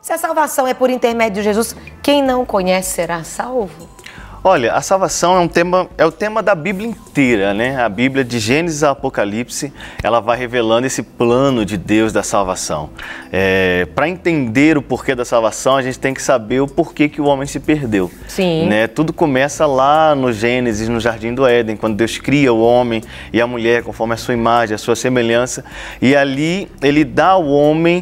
Se a salvação é por intermédio de Jesus, quem não conhece será salvo? Olha, a salvação é o tema da Bíblia inteira, né? A Bíblia, de Gênesis a Apocalipse, ela vai revelando esse plano de Deus da salvação. Para entender o porquê da salvação, a gente tem que saber o porquê que o homem se perdeu. Sim. Né? Tudo começa lá no Gênesis, no Jardim do Éden, quando Deus cria o homem e a mulher conforme a sua imagem, a sua semelhança. E ali ele dá ao homem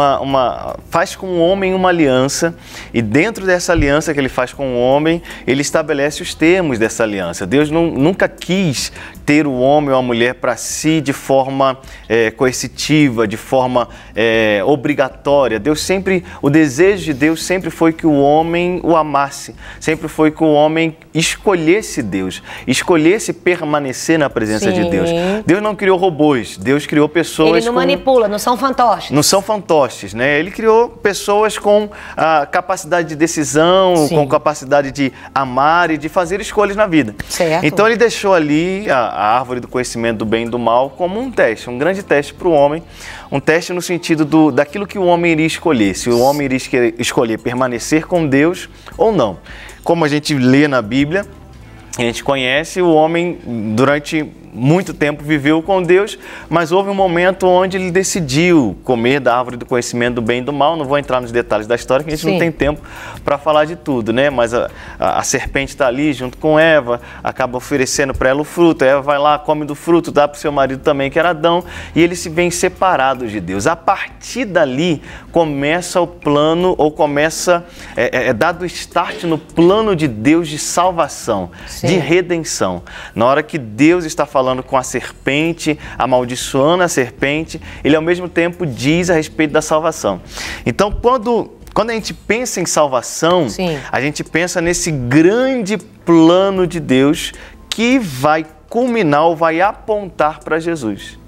faz com o homem uma aliança, e dentro dessa aliança que ele faz com o homem, ele estabelece os termos dessa aliança. Deus nunca quis ter o homem ou a mulher para si de forma coercitiva, de forma obrigatória. O desejo de Deus sempre foi que o homem o amasse, sempre foi que o homem escolhesse Deus, escolhesse permanecer na presença de Deus. Deus não criou robôs, Deus criou pessoas. Ele não manipula, não são fantoches. Não são fantoches, né? Ele criou pessoas com a capacidade de decisão, com capacidade de amar e de fazer escolhas na vida. Certo. Então ele deixou ali a árvore do conhecimento do bem e do mal como um teste, um grande teste para o homem, um teste no sentido daquilo que o homem iria escolher, se o homem iria escolher permanecer com Deus ou não. Como a gente lê na Bíblia, a gente conhece, o homem durante muito tempo viveu com Deus, mas houve um momento onde ele decidiu comer da árvore do conhecimento do bem e do mal. Não vou entrar nos detalhes da história, que a gente não tem tempo para falar de tudo, né? Mas a serpente está ali junto com Eva, acaba oferecendo para ela o fruto. Eva vai lá, come do fruto, dá para o seu marido também, que era Adão, e eles se veem separados de Deus. A partir dali começa o plano, ou começa, dado o start no plano de Deus de salvação, de redenção. Na hora que Deus está falando com a serpente, amaldiçoando a serpente, ele ao mesmo tempo diz a respeito da salvação. Então, quando a gente pensa em salvação, a gente pensa nesse grande plano de Deus que vai culminar ou vai apontar para Jesus,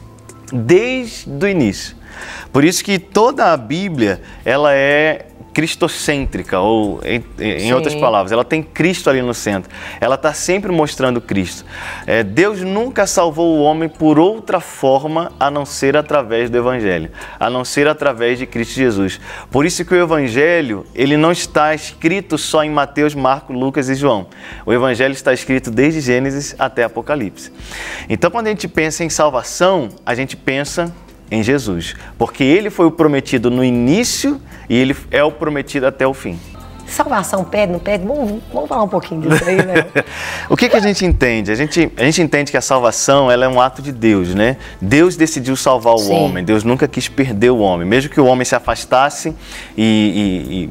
desde o início. Por isso que toda a Bíblia, ela é cristocêntrica, ou em outras palavras, ela tem Cristo ali no centro. Ela está sempre mostrando Cristo. Deus nunca salvou o homem por outra forma a não ser através do Evangelho, a não ser através de Cristo Jesus. Por isso que o Evangelho, ele não está escrito só em Mateus, Marcos, Lucas e João. O Evangelho está escrito desde Gênesis até Apocalipse. Então, quando a gente pensa em salvação, a gente pensa em Jesus, porque ele foi o prometido no início e ele é o prometido até o fim. Salvação pede, não pede? Vamos falar um pouquinho disso aí, né? O que a gente entende? A gente entende que a salvação, ela é um ato de Deus, né? Deus decidiu salvar o homem, Deus nunca quis perder o homem. Mesmo que o homem se afastasse e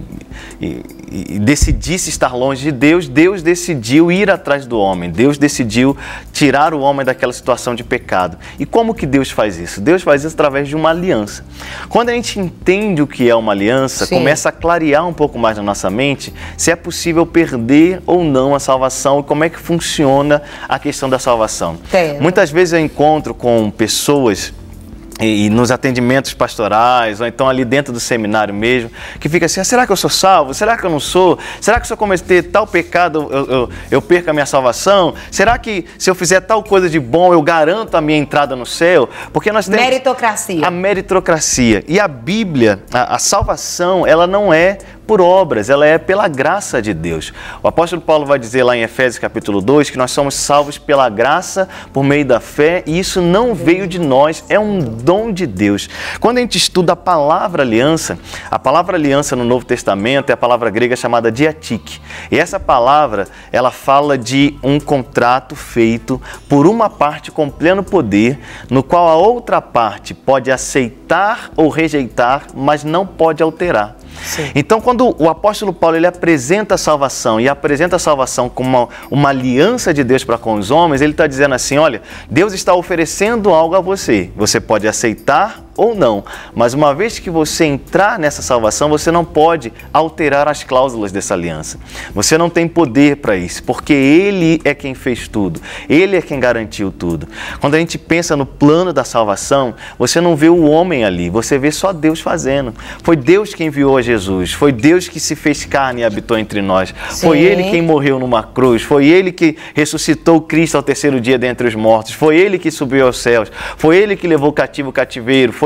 decidisse estar longe de Deus, Deus decidiu ir atrás do homem, Deus decidiu tirar o homem daquela situação de pecado. E como que Deus faz isso? Deus faz isso através de uma aliança. Quando a gente entende o que é uma aliança, começa a clarear um pouco mais na nossa mente se é possível perder ou não a salvação e como é que funciona a questão da salvação. Muitas vezes eu encontro com pessoas e nos atendimentos pastorais, ou então ali dentro do seminário mesmo, que fica assim, será que eu sou salvo? Será que eu não sou? Será que se eu cometer tal pecado eu perco a minha salvação? Será que se eu fizer tal coisa de bom eu garanto a minha entrada no céu? Porque nós temos meritocracia. A meritocracia. E a Bíblia, a salvação, ela não é por obras, ela é pela graça de Deus. O apóstolo Paulo vai dizer lá em Efésios capítulo 2 que nós somos salvos pela graça por meio da fé, e isso não veio de nós, é um dom de Deus. Quando a gente estuda a palavra aliança no Novo Testamento é a palavra grega chamada diatique. E essa palavra, ela fala de um contrato feito por uma parte com pleno poder, no qual a outra parte pode aceitar ou rejeitar, mas não pode alterar. Então, quando o apóstolo Paulo ele apresenta a salvação e apresenta a salvação como uma aliança de Deus para com os homens, ele está dizendo assim, olha, Deus está oferecendo algo a você, você pode aceitar ou não, mas uma vez que você entrar nessa salvação, você não pode alterar as cláusulas dessa aliança. Você não tem poder para isso, porque Ele é quem fez tudo, Ele é quem garantiu tudo. Quando a gente pensa no plano da salvação, você não vê o homem ali, você vê só Deus fazendo. Foi Deus quem enviou a Jesus, foi Deus que se fez carne e habitou entre nós. Foi Ele quem morreu numa cruz, foi Ele que ressuscitou Cristo ao terceiro dia dentre os mortos, foi Ele que subiu aos céus, foi Ele que levou cativo o cativeiro, foi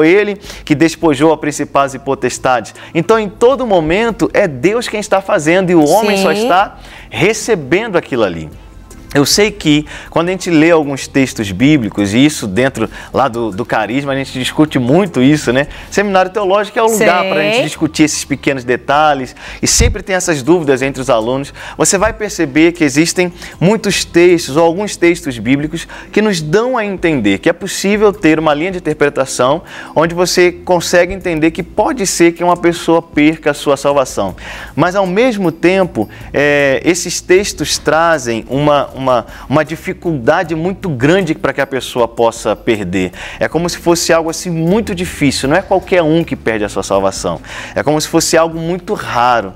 foi Ele que despojou a principados e potestades. Então, em todo momento, é Deus quem está fazendo e o homem só está recebendo aquilo ali. Eu sei que quando a gente lê alguns textos bíblicos, e isso dentro lá do carisma, a gente discute muito isso, né? Seminário teológico é o lugar para a gente discutir esses pequenos detalhes e sempre tem essas dúvidas entre os alunos. Você vai perceber que existem muitos textos ou alguns textos bíblicos que nos dão a entender que é possível ter uma linha de interpretação onde você consegue entender que pode ser que uma pessoa perca a sua salvação. Mas ao mesmo tempo, esses textos trazem uma dificuldade muito grande para que a pessoa possa perder. É como se fosse algo assim muito difícil, não é qualquer um que perde a sua salvação. É como se fosse algo muito raro.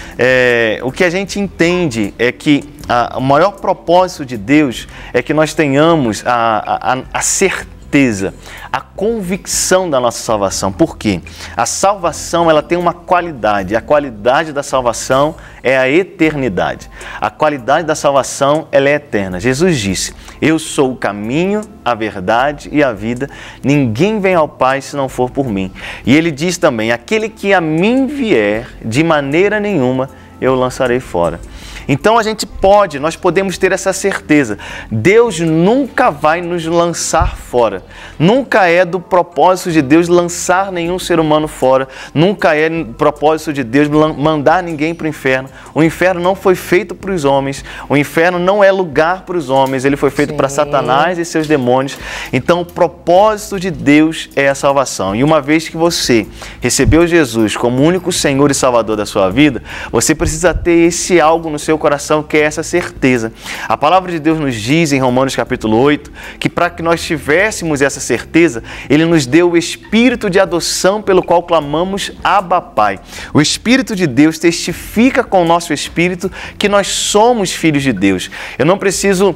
O que a gente entende é que o maior propósito de Deus é que nós tenhamos a certeza, a convicção da nossa salvação. Por quê? A salvação, ela tem uma qualidade. A qualidade da salvação é a eternidade. A qualidade da salvação, ela é eterna. Jesus disse: eu sou o caminho, a verdade e a vida. Ninguém vem ao Pai se não for por mim. E ele diz também: aquele que a mim vier, de maneira nenhuma eu lançarei fora. Então nós podemos ter essa certeza. Deus nunca vai nos lançar fora. Nunca é do propósito de Deus lançar nenhum ser humano fora. Nunca é do propósito de Deus mandar ninguém para o inferno. O inferno não foi feito para os homens. O inferno não é lugar para os homens. Ele foi feito para Satanás e seus demônios. Então o propósito de Deus é a salvação. E uma vez que você recebeu Jesus como único Senhor e Salvador da sua vida, você precisa ter esse algo no seu coração, que é essa certeza. A palavra de Deus nos diz em Romanos capítulo 8, que para que nós tivéssemos essa certeza, Ele nos deu o Espírito de adoção pelo qual clamamos Abba, Pai. O Espírito de Deus testifica com o nosso espírito que nós somos filhos de Deus. Eu não preciso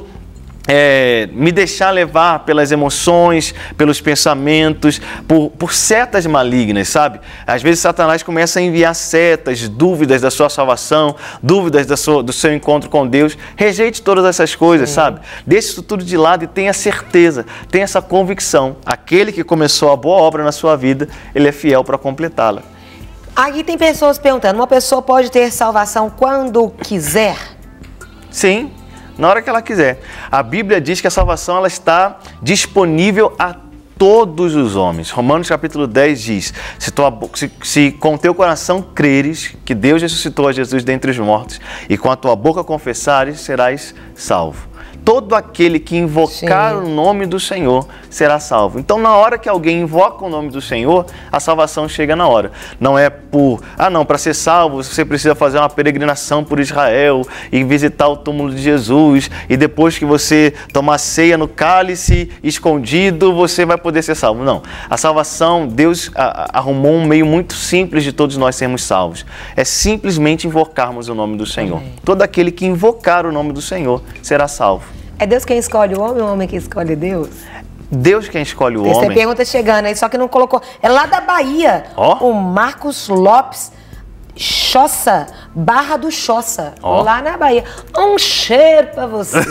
me deixar levar pelas emoções, pelos pensamentos, por setas malignas, sabe? Às vezes Satanás começa a enviar setas, dúvidas da sua salvação, dúvidas do seu encontro com Deus. Rejeite todas essas coisas, sabe? Deixe isso tudo de lado e tenha certeza, tenha essa convicção. Aquele que começou a boa obra na sua vida, Ele é fiel para completá-la. Aqui tem pessoas perguntando: uma pessoa pode ter salvação quando quiser? Sim. Na hora que ela quiser. A Bíblia diz que a salvação ela está disponível a todos os homens. Romanos capítulo 10 diz: se com teu coração creres que Deus ressuscitou a Jesus dentre os mortos e com a tua boca confessares, serás salvo. Todo aquele que invocar o nome do Senhor será salvo. Então, na hora que alguém invoca o nome do Senhor, a salvação chega na hora. Não é para ser salvo, você precisa fazer uma peregrinação por Israel e visitar o túmulo de Jesus, e depois que você tomar ceia no cálice escondido, você vai poder ser salvo. Não. A salvação, Deus arrumou um meio muito simples de todos nós sermos salvos. É simplesmente invocarmos o nome do Senhor. Todo aquele que invocar o nome do Senhor será salvo. É Deus quem escolhe o homem ou o homem quem escolhe Deus? Deus quem escolhe o homem. Tem pergunta chegando aí, só que não colocou. É lá da Bahia. O Marcos Lopes Choça, Barra do Choça, lá na Bahia. Um cheiro pra vocês.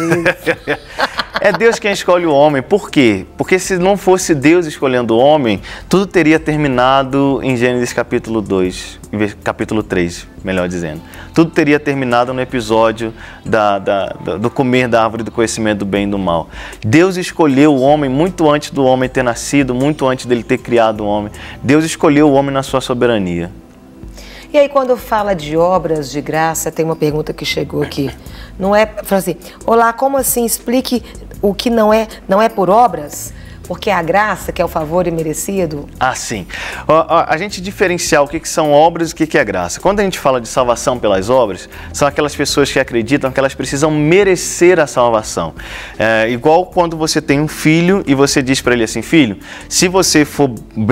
É Deus quem escolhe o homem. Por quê? Porque se não fosse Deus escolhendo o homem, tudo teria terminado em Gênesis capítulo 2, capítulo 3, melhor dizendo. Tudo teria terminado no episódio do comer da árvore do conhecimento do bem e do mal. Deus escolheu o homem muito antes do homem ter nascido, muito antes dele ter criado o homem. Deus escolheu o homem na sua soberania. E aí, quando fala de obras de graça, tem uma pergunta que chegou aqui. Não é, fala assim: olá, como assim? Explique o que não é por obras? Porque a graça, que é o favor imerecido? Ah, sim. A gente diferenciar o que são obras e o que é graça. Quando a gente fala de salvação pelas obras, são aquelas pessoas que acreditam que elas precisam merecer a salvação. Igual quando você tem um filho e você diz para ele assim: filho, se você for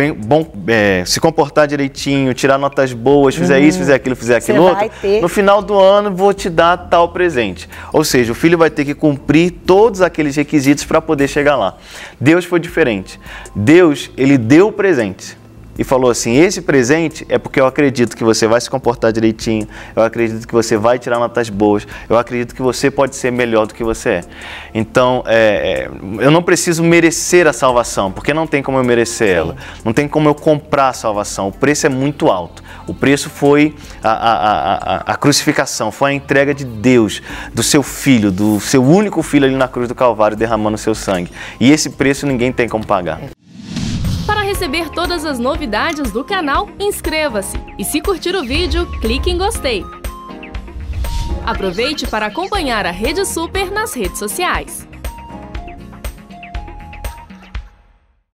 se comportar direitinho, tirar notas boas, fizer isso, fizer aquilo outro, no final do ano vou te dar tal presente. Ou seja, o filho vai ter que cumprir todos aqueles requisitos para poder chegar lá. Deus foi diferente. Deus, Ele deu o presente. e falou assim: esse presente é porque eu acredito que você vai se comportar direitinho, eu acredito que você vai tirar notas boas, eu acredito que você pode ser melhor do que você é. Então, eu não preciso merecer a salvação, porque não tem como eu merecer ela, não tem como eu comprar a salvação, o preço é muito alto. O preço foi a crucificação, foi a entrega de Deus, do seu Filho, do seu único Filho ali na cruz do Calvário, derramando o seu sangue. E esse preço ninguém tem como pagar. Para receber todas as novidades do canal, inscreva-se e, se curtir o vídeo, clique em gostei. Aproveite para acompanhar a Rede Super nas redes sociais.